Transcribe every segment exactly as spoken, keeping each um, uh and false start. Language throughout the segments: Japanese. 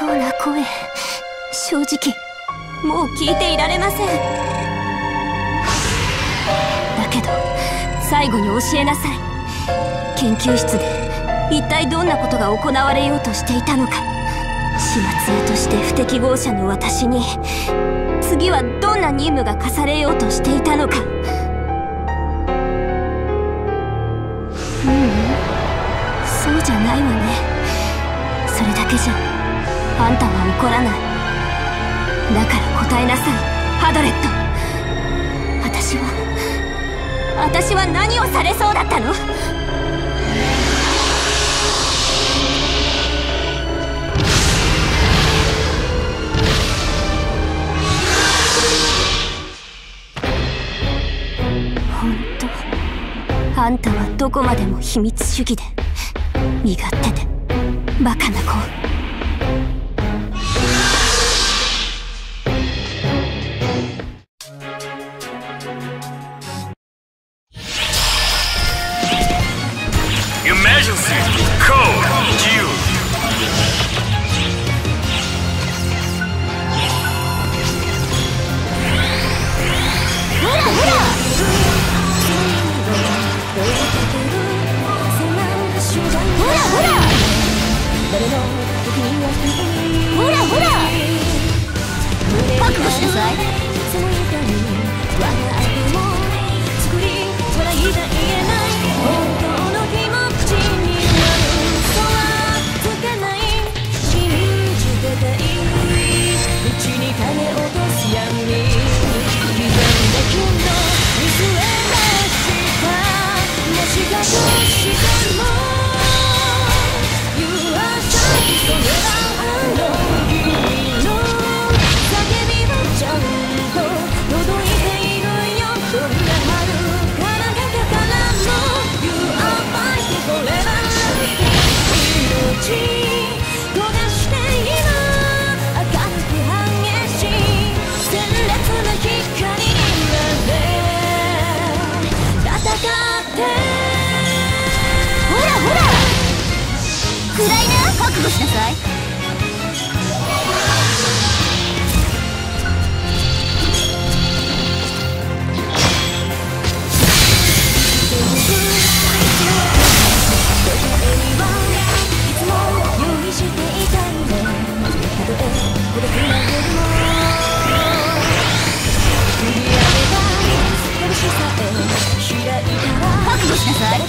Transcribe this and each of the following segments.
そうな声、正直もう聞いていられません。だけど最後に教えなさい。研究室で一体どんなことが行われようとしていたのか。始末屋として不適合者の私に次はどんな任務が課されようとしていたのか。ううんそうじゃないわね。それだけじゃあんたは怒らない。だから答えなさい、ハドレット。私は私は何をされそうだったの？本当、あんたはどこまでも秘密主義で身勝手でバカな子。 Emergency code used. ほらほらほらほらほらほら覚悟しなさい。覚悟しなさい。覚悟しなさい。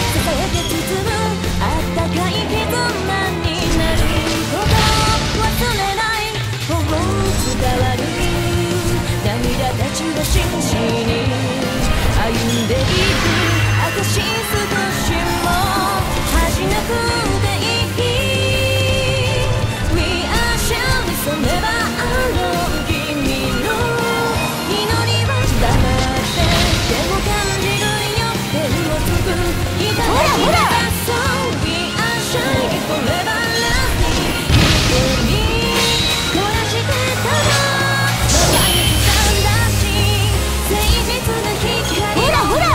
真摯に歩んでいく証少しも恥じなくていい We are shall それはあの君の祈りは黙ってでも感じるよ。手をつくいただきなさそう We are shall forever loving 一人凝らしてただほらほら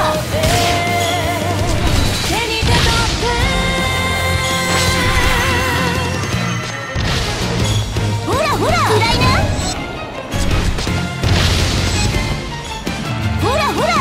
手に手取ってほらほら暗いな。ほらほら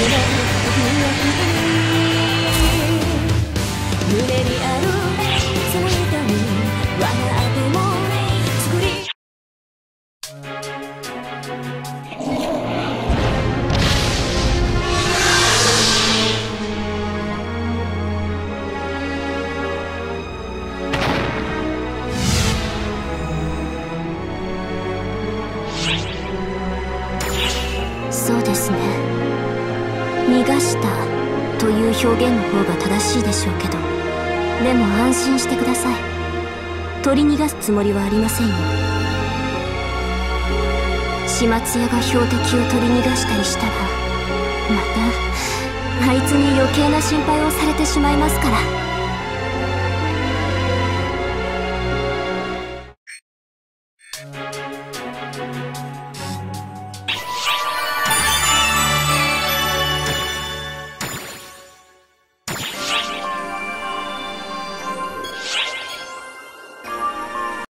胸にあるその歌に笑っても作りそうですね、逃がしたという表現の方が正しいでしょうけど、でも安心してください。取り逃がすつもりはありませんよ。始末屋が標的を取り逃がしたりしたら、またあいつに余計な心配をされてしまいますから。